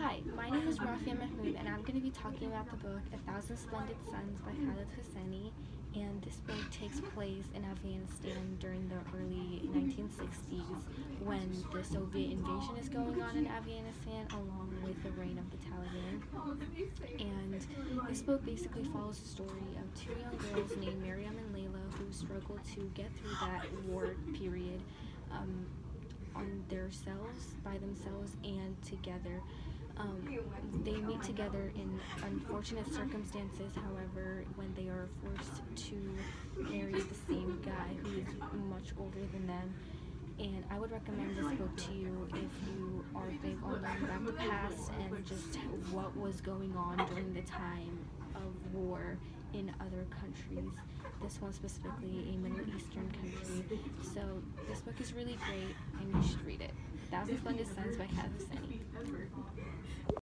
Hi, my name is Rafia Mahmood, and I'm going to be talking about the book A Thousand Splendid Suns by Khaled Hosseini. And this book takes place in Afghanistan during the early 1960s when the Soviet invasion is going on in Afghanistan along with the reign of the Taliban. And this book basically follows the story of two young girls named Miriam and Layla who struggle to get through that war period on themselves, by themselves, and together. They meet together in unfortunate circumstances, however, when they are forced to marry the same guy who is much older than them. And I would recommend this book to you if you are big on learning about the past and just what was going on during the time of war in other countries. This one specifically a Middle Eastern country. So this book is really great and you should read it. Thousand Splendid Suns by Khaled Hosseini.